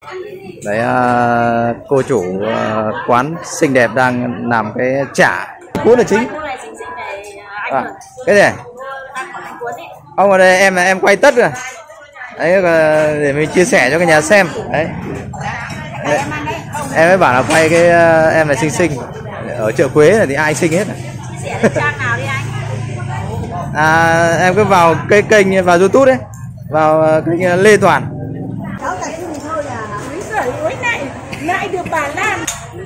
Đấy, cô chủ quán xinh đẹp đang làm cái chả cuốn là chính. Cái gì? Ông ở đây em quay tất rồi. Đấy, để mình chia sẻ cho cả nhà xem. Đấy. Em mới bảo là quay cái em là xinh xinh ở chợ Quế này thì ai xinh hết. Em cứ vào cái kênh vào YouTube đấy, vào kênh Lê Toàn. Lại được bà Lan.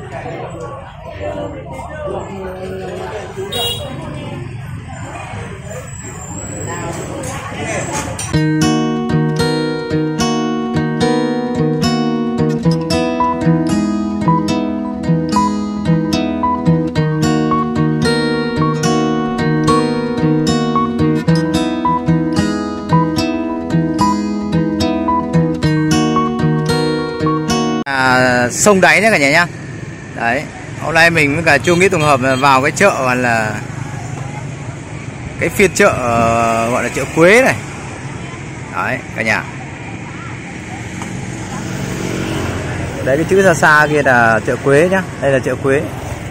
Sông Đáy nhé cả nhà nhá. Đấy, hôm nay mình với cả Chu Nghĩa tổng hợp vào cái chợ là cái phiên chợ gọi là chợ Quế này. Đấy cả nhà. Đấy, cái chữ xa xa kia là chợ Quế nhá. Đây là chợ Quế.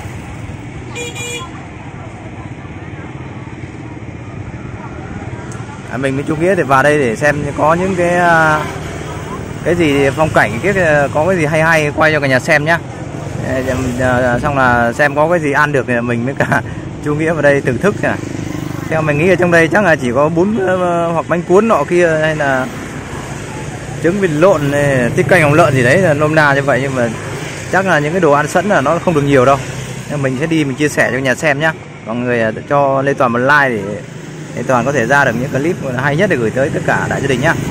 Mình với Chu Nghĩa thì vào đây để xem có những cái gì phong cảnh, có cái gì hay hay quay cho cả nhà xem nhá. Xong là xem có cái gì ăn được thì mình với cả Chu Nghĩa vào đây thưởng thức này. Theo mình nghĩ ở trong đây chắc là chỉ có bún hoặc bánh cuốn nọ kia, hay là trứng vịt lộn này, tiết canh hồng lợn gì đấy, là nôm na như vậy. Nhưng mà chắc là những cái đồ ăn sẵn là nó không được nhiều đâu. Nên mình sẽ đi mình chia sẻ cho nhà xem nhá. Mọi người cho Lê Toàn một like để Lê Toàn có thể ra được những clip hay nhất để gửi tới tất cả đại gia đình nhá.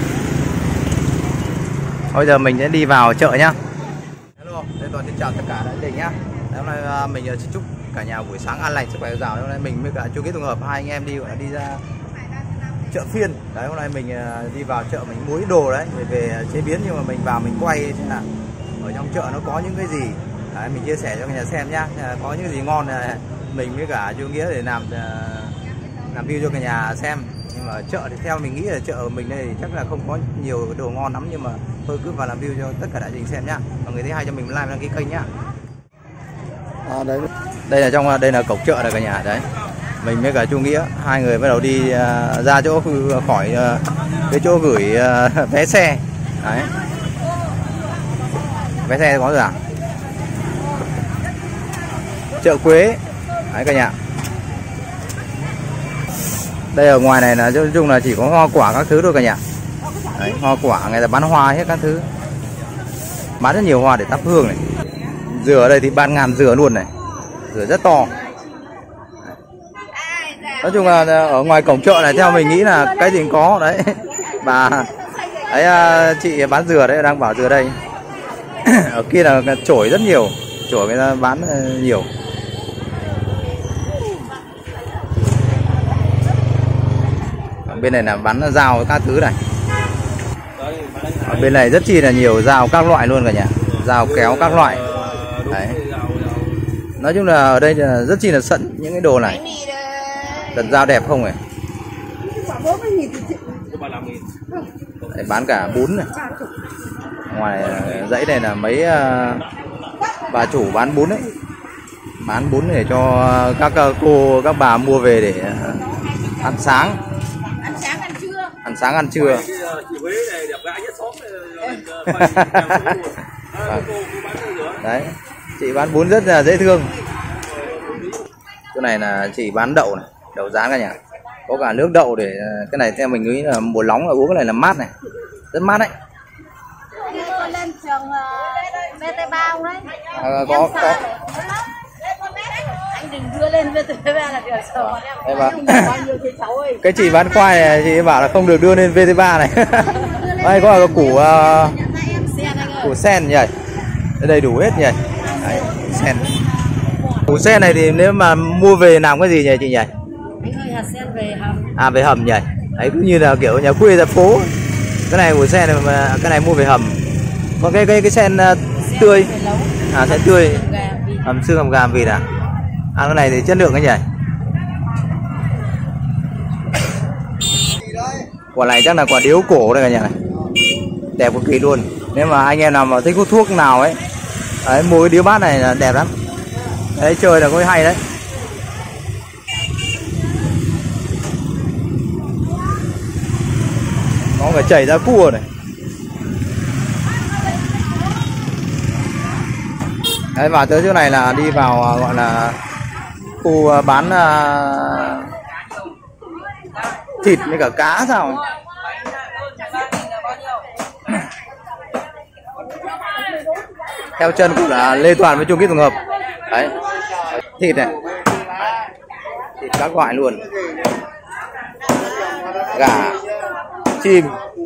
Bây giờ mình sẽ đi vào chợ nhá. Hello, Lê Toàn xin chào tất cả đại gia đình nhá. Hôm nay mình xin chúc cả nhà buổi sáng an lành, sức khỏe dồi dào. Hôm nay mình với cả Chu Nghĩa tổng hợp hai anh em đi ra chợ phiên. Đấy, hôm nay mình đi vào chợ mình mua ít đồ đấy về chế biến, nhưng mà mình vào mình quay xem là ở trong chợ nó có những cái gì. Đấy, mình chia sẻ cho cả nhà xem nhá. Có những cái gì ngon này mình với cả Chu Nghĩa để làm view cho cả nhà xem. Nhưng mà chợ thì theo mình nghĩ là chợ mình đây thì chắc là không có nhiều đồ ngon lắm, nhưng mà thôi cứ vào làm view cho tất cả đại đình xem nhá. Mọi người thấy hay cho mình like đăng ký kênh nhá. Đấy, đây là cổng chợ này cả nhà. Đấy, mình với cả Chu Nghĩa hai người bắt đầu đi ra chỗ khỏi cái chỗ gửi vé xe. Đấy, vé xe có rồi à? Chợ Quế. Đấy cả nhà. Đây ở ngoài này là nói chung là chỉ có hoa quả các thứ thôi cả nhà. Đấy, hoa quả người ta bán hoa hết các thứ, bán rất nhiều hoa để thắp hương này. Dừa ở đây thì ban ngàn dừa luôn này, dừa rất to. Nói chung là ở ngoài cổng chợ này theo mình nghĩ là cái gì cũng có đấy. Bà đấy, chị bán dừa đấy đang bảo dừa đây. Ở kia là chổi rất nhiều, chổi người ta bán nhiều. Bên này là bán dao các thứ này. Ở bên này rất chi là nhiều dao các loại luôn cả nhà, dao kéo các loại. Đấy, nói chung là ở đây là rất chi là sẵn những cái đồ này, thật dao đẹp không này. Đấy, bán cả bún này. Ngoài dãy này là mấy bà chủ bán bún đấy, bán bún để cho các cô các bà mua về để ăn sáng. Ăn sáng ăn trưa. Đấy, chị bán bún rất là dễ thương. Chỗ này là chị bán đậu này, đậu rán cả nhà. Có cả nước đậu để cái này theo mình nghĩ là mùa nóng là uống cái này là mát này, rất mát đấy. Lên trường VT3 không đấy? Có. Anh đừng đưa lên VT3 là được rồi. Em bảo cái chị bán khoai này chị bảo là không được đưa lên VT3 này. Đây có củ sen nhỉ, đầy đủ hết nhỉ. Đấy, sen. Củ sen này thì nếu mà mua về làm cái gì nhỉ chị nhỉ? Anh ơi, hạt sen về hầm. À, về hầm nhỉ. Đấy, cũng như là kiểu nhà quê ra phố. Cái này củ sen này mà cái này mua về hầm. Còn cái sen tươi. À, sen tươi. Hầm xương hầm gà vịt à? À, cái này thì chất lượng cái nhỉ. Quả này chắc là quả điếu cổ đây cả nhà này. Đẹp cực kỳ luôn. Nếu mà anh em nào mà thích hút thuốc nào ấy, đấy, mua cái điếu bát này là đẹp lắm. Đấy, chơi là có hay đấy. Có người chảy ra cua này. Đấy, vào tới chỗ này là đi vào gọi là khu bán thịt với cả cá sao. Theo chân của là Lê Toàn với Trung Ký tổng hợp. Đấy, thịt này, thịt các loại luôn, gà, chim.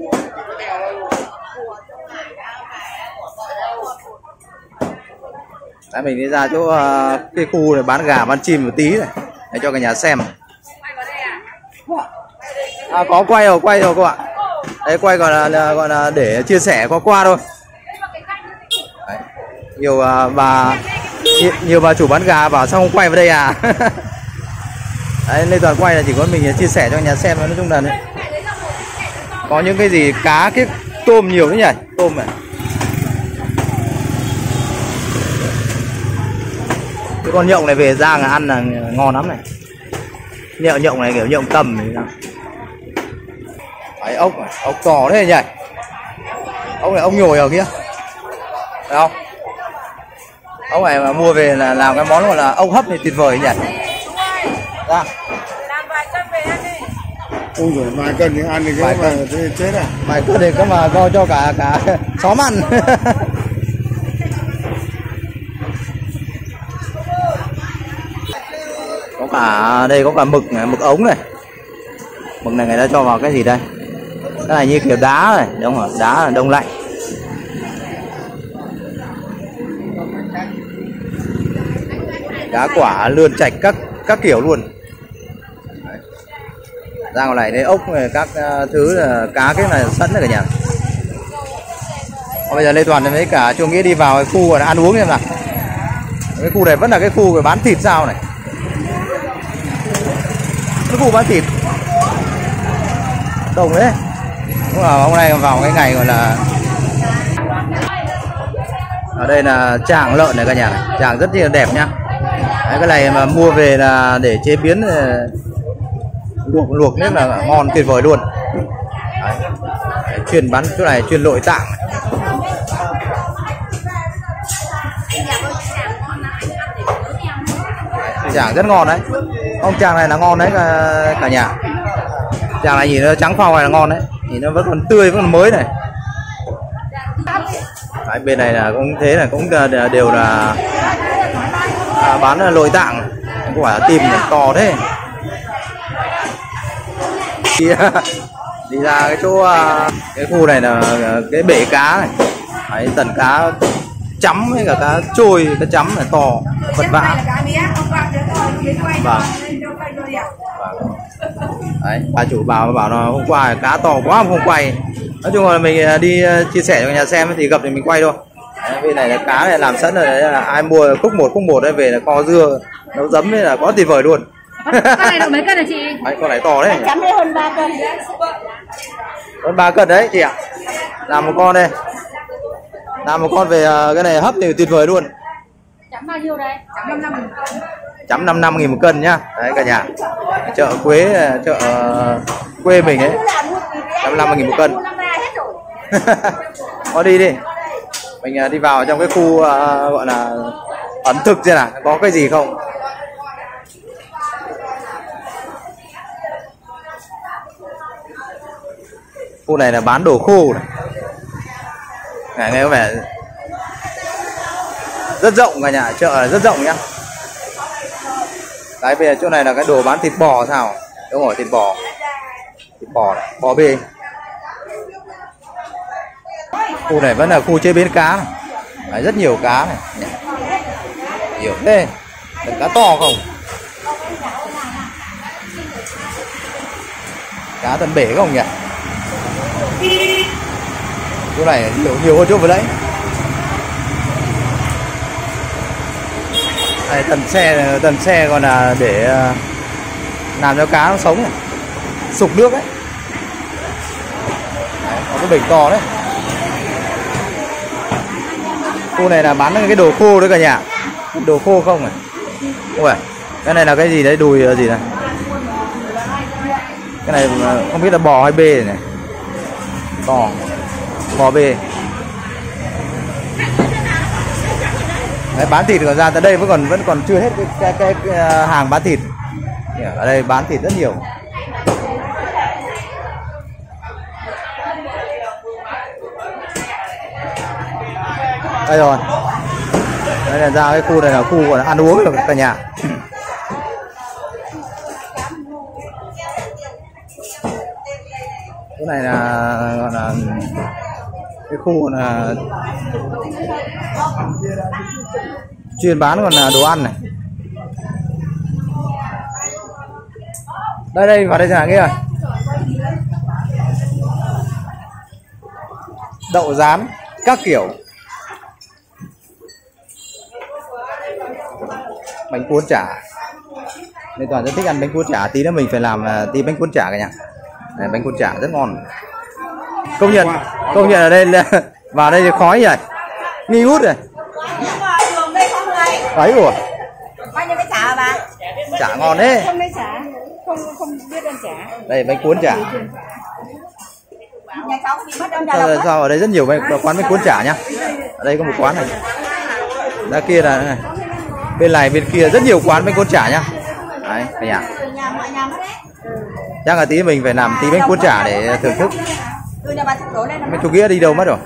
Đấy, mình đi ra chỗ cái khu này bán gà bán chim một tí này để cho cả nhà xem. Có quay rồi cô ạ. Đấy, quay gọi là để chia sẻ qua thôi. Đấy, nhiều bà chủ bán gà bảo sao không quay vào đây à. Đấy, Lê Toàn quay là chỉ có mình chia sẻ cho nhà xem. Nói chung là đấy, có những cái gì cá, cái tôm nhiều đấy nhỉ, tôm này. Cái con nhộng này về rang là ăn là ngon lắm này. Nhộng này kiểu nhộng tầm này. Đấy, ốc to thế nhỉ. Ốc này ốc nhồi ở kia. Thấy không? Ốc này mà mua về là làm cái món gọi là ốc hấp này tuyệt vời nhỉ. Ra. Làm vài cân về ăn đi. Ui rồi vài cân thì ăn thì cái mà chết à. Vài cân thì có mà cho cả xóm ăn. Có cả đây, có cả mực này, mực ống này. Mực này người ta cho vào cái gì đây? Cái này như kiểu đá này, đúng không? Đá là đông lạnh. Cá quả, lươn, chạch các kiểu luôn. Đấy. Ra ngoài này đây ốc này, các thứ là cá cái này sẵn rồi cả nhà. Bây giờ Lê Toàn với cả Trung Nghĩa đi vào cái khu ăn uống xem nào. Cái khu này vẫn là cái khu bán thịt sao này. Cái khu bán thịt đông đấy. Đúng là hôm nay vào cái ngày gọi là ở đây là tràng lợn này cả nhà này. Tràng rất là đẹp nhá. Đấy, cái này mà mua về là để chế biến luộc rất là ngon tuyệt vời luôn. Đấy. Đấy, chuyên bán chỗ này chuyên nội tạng. Tràng rất ngon đấy. Ông tràng này là ngon đấy cả nhà. Tràng này nhìn nó trắng phau này là ngon đấy. Nhìn nó vẫn còn tươi, vẫn còn mới này. Đấy, bên này là cũng thế này, cũng đều là bán nội tạng. Quả tim này to thế. Đi ra cái chỗ cái khu này là cái bể cá này. Đấy, tần cá chấm với cả cá trôi, cá chấm này to vật vã. Vâng. Đấy, bà chủ bảo là hôm qua cá to quá không quay. Nói chung là mình đi chia sẻ cho nhà xem thì gặp thì mình quay thôi. Đấy, bên này là cá này làm sẵn rồi đấy, là ai mua khúc một đấy về là kho dưa nấu giấm đấy là có tuyệt vời luôn. Con này được mấy cân hả chị? Đấy, con này to đấy. Chấm đây hơn 3 cân. Hơn 3 cân đấy chị ạ. Làm một con đây. Làm một con về cái này hấp thì tuyệt vời luôn. Chấm bao nhiêu đây? Chấm 55.000. Chấm 55.000 một cân nhá. Đấy cả nhà. Chợ Quế, chợ quê mình ấy. 55.000 một cân. Có đi đi. Mình đi vào trong cái khu gọi là ẩm thực xem nào, có cái gì không. Khu này là bán đồ khô này. Nghe có vẻ rất rộng cả nhà, chợ rất rộng nhá. Đấy, bây giờ chỗ này là cái đồ bán thịt bò sao? Đúng rồi, thịt bò. Thịt bò này, bò bê. Khu này vẫn là khu chế biến cá này. Đấy, rất nhiều cá này. Nhiều thế. Cá to không? Cá tận bể không nhỉ? Chỗ này nhiều hơn chỗ vừa đấy. Đây, tần xe còn là để làm cho cá nó sống này, sục nước đấy. Đấy, có cái bình to đấy. Khu này là bán cái đồ khô đấy cả nhà. Đồ khô không này. Ui, cái này là cái gì đấy, đùi gì này. Cái này không biết là bò hay bê này. Bò bê. Đấy, bán thịt còn ra tới đây vẫn còn chưa hết cái hàng bán thịt. Ở đây bán thịt rất nhiều. Đây rồi. Đây là ra cái khu này là khu còn ăn uống được cả nhà. Cái này là gọi là cái khu là chuyên bán còn là đồ ăn này. Đây vào đây là kia. Đậu rán các kiểu. Bánh cuốn chả. Nên Toàn rất thích ăn bánh cuốn chả, tí nữa mình phải làm tí bánh cuốn chả cả nhà. Này, bánh cuốn chả rất ngon. Công nhận ở đây là vào đây thì khói vậy. Nghi ngút rồi. Đấy ủa. Bao nhiêu cái chả hả bà? Chả ngon đấy. Không lấy chả. Không biết ăn chả. Đây bánh cuốn chả. Nhà cháu thì mất ăn chả. Sao ở đây rất nhiều quán bánh cuốn chả nhá. Ở đây có một quán này. Ra kia là này. Bên này bên kia rất nhiều quán bánh cuốn chả nhá. Đấy, cả nhà. Chắc là tí mình phải làm tí bánh cuốn chả để thưởng thức. Mấy chú kia đi đâu mất rồi.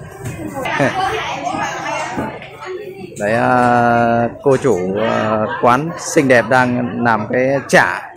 Đấy, cô chủ quán xinh đẹp đang làm cái chả.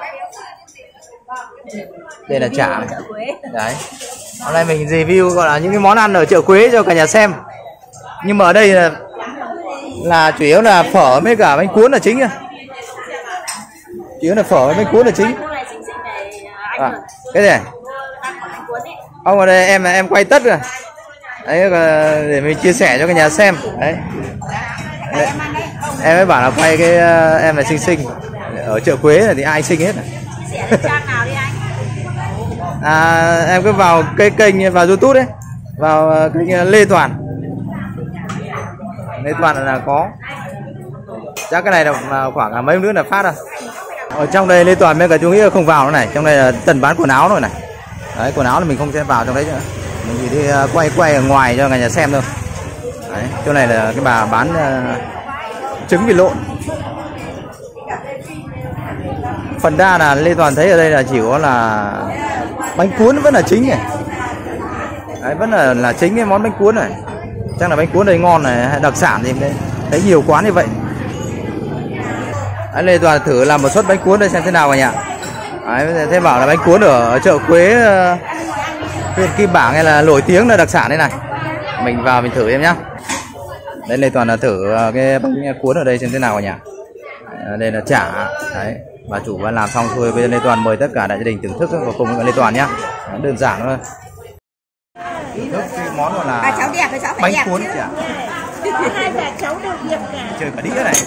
Đây là chả. Đấy. Hôm nay mình review gọi là những cái món ăn ở chợ Quế cho cả nhà xem. Nhưng mà ở đây là chủ yếu là phở với cả bánh cuốn là chính. Chủ yếu là phở với bánh cuốn là chính. Cái này ông ở đây em quay tất rồi đấy, để mình chia sẻ cho cả nhà xem đấy. Đấy. Em mới bảo là quay cái em là xinh ở chợ Quế này thì ai xinh hết này. Em cứ vào cái kênh vào YouTube đấy, vào kênh Lê Toàn là có. Chắc cái này là khoảng mấy nữa là phát rồi. Ở trong đây Lê Toàn mấy cả chú nghĩ không vào nữa này, trong đây là tần bán quần áo rồi này. Đấy, quần áo thì mình không sẽ vào trong đấy nữa. Mình chỉ đi quay ở ngoài cho cả nhà xem thôi. Đấy, chỗ này là cái bà bán trứng vịt lộn. Phần đa là Lê Toàn thấy ở đây là chỉ có là bánh cuốn vẫn là chính này. Đấy, vẫn là chính cái món bánh cuốn này. Chắc là bánh cuốn đây ngon này, đặc sản thì đấy. Thấy nhiều quán như vậy. Đấy, Lê Toàn thử làm một suất bánh cuốn đây xem thế nào cả nhà. Đấy, thế bảo là bánh cuốn ở chợ Quế huyện Kim Bảng hay là nổi tiếng là đặc sản đây này. Mình vào mình thử em nhá. Đây Lê Toàn là thử cái bánh cuốn ở đây xem thế nào cả nhà. Đây là chả. Đấy, bà chủ đã làm xong rồi, bây giờ Lê Toàn mời tất cả đại gia đình thưởng thức và cùng với Lê Toàn nhá. Đơn giản thôi. Cái món gọi là cháu đẹp, cháu phải bánh đẹp cuốn chứ. chả. Hai bà cháu đều đẹp cả. Chơi cả đĩa này.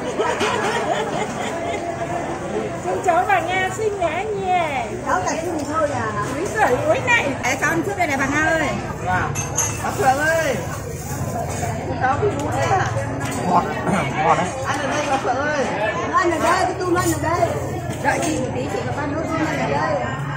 Cháu bà Nga xinh quá nhỉ. Cháu là cái gì thôi à? Úi giời úi này. Để cháu ăn trước đây này bà Nga ơi. Bác Phượng ơi. Cháu bị mũi à? Ngon. Ngon đấy. Ăn ở đây bác Phượng ơi. Ăn ở đây, cái tôm ăn ở đây. Đợi chị một tí, chị có ăn nốt tôm ăn ở đây.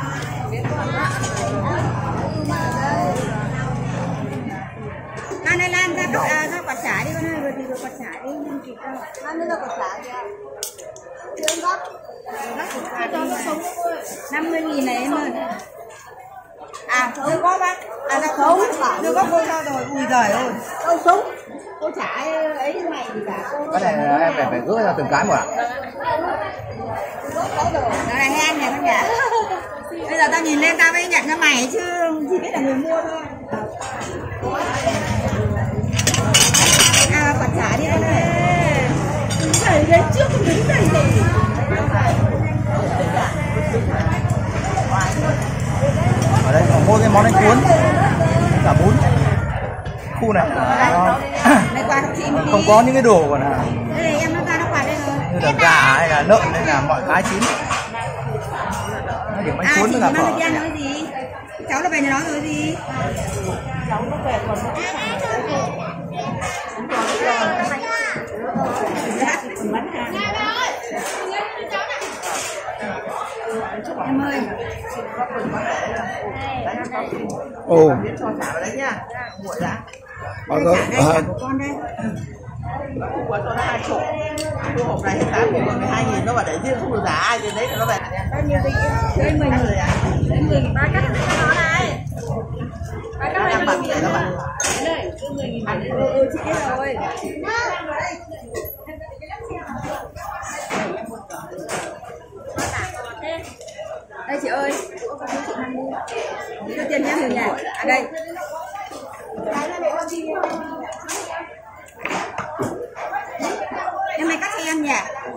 Lan ơi, Lan ra quả chả đi con ơi, vừa thì vừa quả chả đi, không kịp đâu. Lan ra quả chả kìa. Chưa bác. Bác cho nó sống thôi. 50.000 này em ơi. À, chưa có bác. À, nó sống. Chưa có cô cho rồi. Ui giời ơi. Đâu sống. Cô chả ấy mày thì cả cô. Cái này em phải gỡ ra từng cái một ạ. Nó này nghe anh này con nhỉ. Bây giờ tao nhìn lên tao mới nhận cho mày chứ chỉ biết là người mua thôi. À, quả chả đi con ơi. Thầy đến trước không đứng đây gì. Ở đây có mỗi cái món bánh cuốn cả bún. Khu này không có những cái đồ còn là đây em nó ra nó quả đây rồi. như là gà hay là lợn hay là mọi cái chín. Điểm bánh cuốn với cả phở. Nói gì? Cháu nó về nhà nó rồi gì? Cháu nó về còn Ồ. Cho trả vào đấy nhá. Nguội đã. Bao giờ? Của con đây. Của cho nó 20. Cái hộp này hết giá của 12.000 nó bảo để riêng không được giá ai thì đấy là nó về. Bao nhiêu tiền? Đây mình rồi ạ. Đây mình ba cắt cho nó này. Ba cắt này bằng để nó bằng. Đây, 10.000. Chị biết rồi. Đây chị ơi, chị mang đi. Đưa tiền nhé người nhà. À đây. Em mày cắt cho em nhỉ?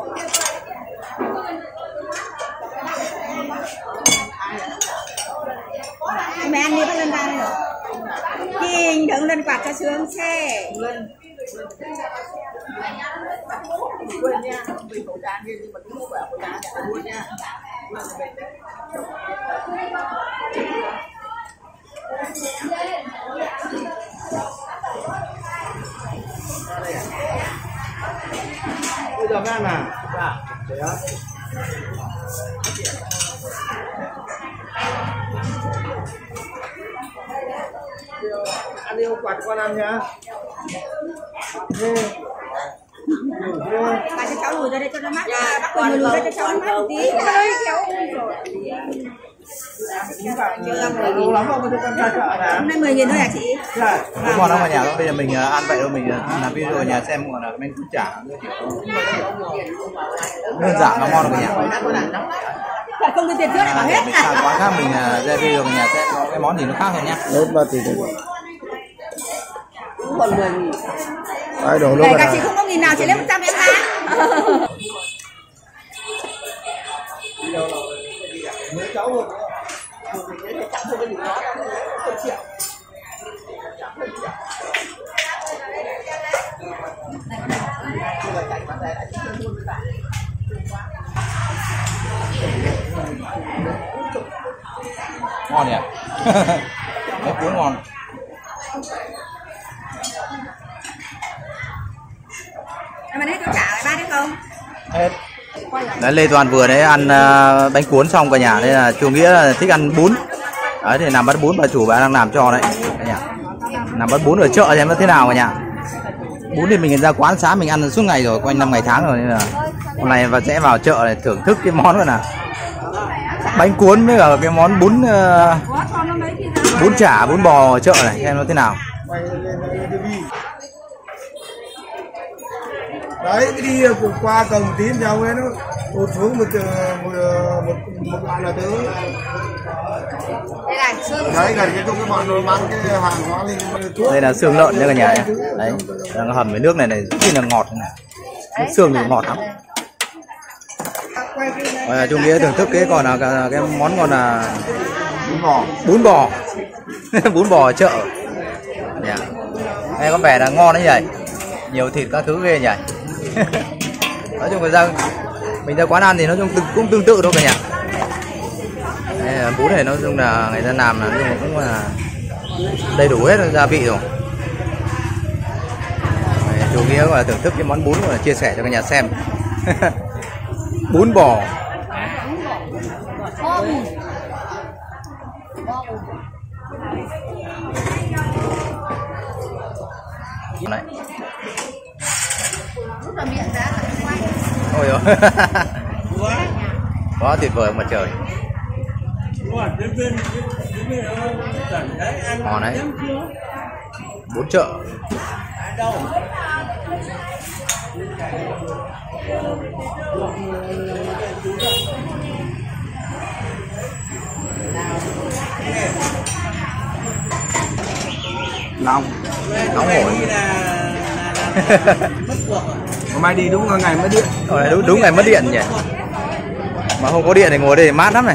Mẹ ăn đi bắt lên ra này rồi. Chị đừng lên quạt cho sướng xe. Quên nha, mình khẩu trang đi nhưng mà cứ mua khẩu trang để luôn nha. Bây giờ ăn à? Đấy á. Ăn đi không quạt con ăn nhá. Bà cho cháu lùi ra đây cho nó mát. Bác Quỳnh lùi ra cho cháu nó mát một tí. Lâu lắm rồi mới con ra chợ nè. Hôm nay 10.000 thôi hả chị? Không còn đâu mà nhà đâu, bây giờ mình ăn vậy thôi, mình làm video ở nhà xem còn là mình cũng chả đơn giản nó ngon được cả nhà. Không có tiền trước lại bảo hết. Quán khác mình ra video ở nhà xem có cái món gì nó khác hơn nhá. Đấy ba tỷ đấy. Còn 10.000. Ai đổ lúc Để cả chị không có nghìn nào chị lấy 100 em bán. mấy cháu rồi. Ngon nhỉ? Cái cuốn ngon. Em ăn hết cho trả lại ba đấy không? Hết. Đấy, Lê Toàn vừa đấy ăn bánh cuốn xong cả nhà, đây là chú Nghĩa là thích ăn bún. Đấy thì làm bát bún bà chủ bà đang làm cho đấy cả nhà. Làm bát bún ở chợ thì nó thế nào cả nhà? Bún thì mình ra quán sáng mình ăn suốt ngày rồi, quanh 5 ngày tháng rồi, nên là hôm nay và sẽ vào chợ để thưởng thức cái món rồi nào. Bánh cuốn với cả cái món bún bún chả, bún bò ở chợ này xem nó thế nào. Đấy cái đi qua cổng tín nhau ấy nó tụt xuống một đoạn là tới. Đấy gần cái cái bọn nó mang cái hàng hóa lên thuốc. Đây là xương lợn nha cả nhà nhé. Đấy, đang hầm với nước này này rất là ngọt này. Nước xương thì ngọt lắm. Trung Nghĩa thưởng thức cái còn là cái món còn là bún bò bún bò ở chợ. Yeah. Đây có vẻ là ngon đấy nhỉ, nhiều thịt các thứ ghê nhỉ. Nói chung là mình ra quán ăn thì nói chung cũng tương tự thôi cả nhà. Đây là bún này nói chung là người ta làm là cũng là đầy đủ hết gia vị rồi. Chủ Nghĩa gọi là thưởng thức cái món bún và chia sẻ cho cả nhà xem. Bún bò. Này. Ôi ôi. Quá tuyệt vời mặt trời. Ngon đấy. Bún chợ. Nóng hổi. Hôm nay đi đúng ngày mất điện. Đúng ngày mất điện nhỉ. Mà không có điện thì ngồi đây mát lắm này.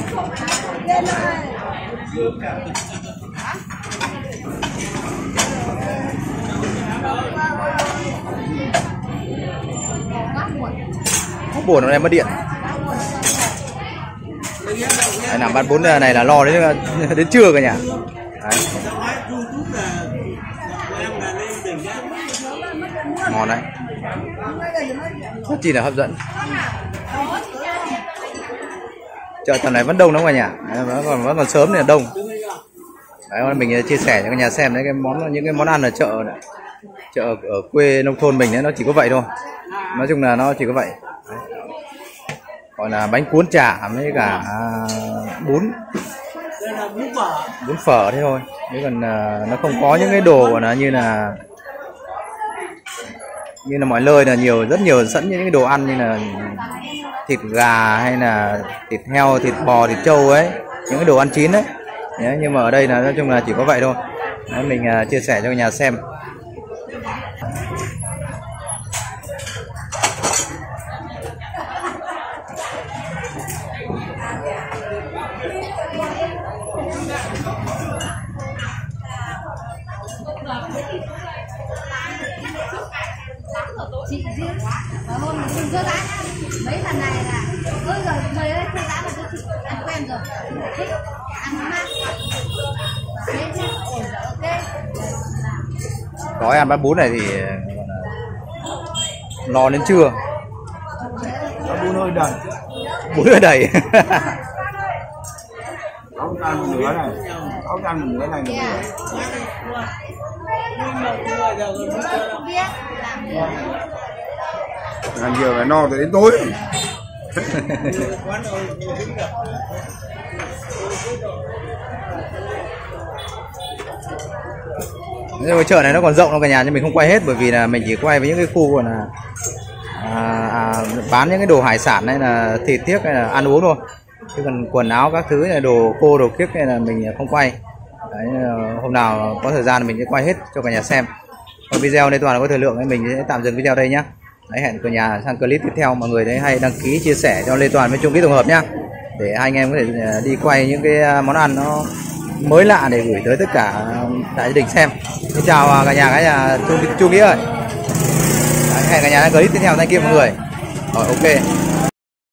Không buồn hôm nay mất điện. Đây, làm bát bún này là lo đến trưa cả nhà. Đấy. Ngon đấy, rất chi là hấp dẫn. Chợ tầm này vẫn đông lắm cả nhà, vẫn còn sớm nên là đông. Đấy, mình chia sẻ cho cả nhà xem đấy những cái món ăn ở chợ này. Chợ ở quê nông thôn mình đấy, nó chỉ có vậy thôi. Nói chung là nó chỉ có vậy. Đấy. Gọi là bánh cuốn chả với cả bún phở thế thôi. Chứ còn nó không có những cái đồ của nó như là mọi nơi là rất nhiều sẵn những cái đồ ăn như là thịt gà hay là thịt heo, thịt bò, thịt trâu ấy, những cái đồ ăn chín đấy. Đấy, nhưng mà ở đây là nói chung là chỉ có vậy thôi. Đấy, mình chia sẻ cho cả nhà xem. Chị riêng và hôm mình chưa dã mấy lần này là ôi rồi người ơi chưa dã mà chị ăn quen rồi, thích ăn mát thế chứ ổn rồi. Ok, Gói ăn bát bún này thì no đến trưa. Bún hơi đầy. Bún hơi đầy. Ốc ăn một nửa này. Ốc ăn một nửa này được rồi. không biết làm Ăn nhiều phải no tới đến tối. Nhưng cái chợ này nó còn rộng đâu cả nhà, nhưng mình không quay hết bởi vì là mình chỉ quay với những cái khu còn là bán những cái đồ hải sản hay là thịt tiếc hay là ăn uống thôi. Chứ còn quần áo các thứ này, đồ cô đồ kiếc này là mình không quay. Đấy, hôm nào có thời gian thì mình sẽ quay hết cho cả nhà xem. Còn video này toàn là có thời lượng nên mình sẽ tạm dừng video đây nhá. Đấy, hẹn cả nhà sang clip tiếp theo. Mọi người đấy hay đăng ký chia sẻ cho Lê Toàn với Trung Ký Tổng Hợp nhá, để hai anh em có thể đi quay những cái món ăn nó mới lạ để gửi tới tất cả đại gia đình xem. Xin chào cả nhà Trung Ký ơi. Đấy, hẹn cả nhà clip tiếp theo. Thank you mọi người. Rồi, ok.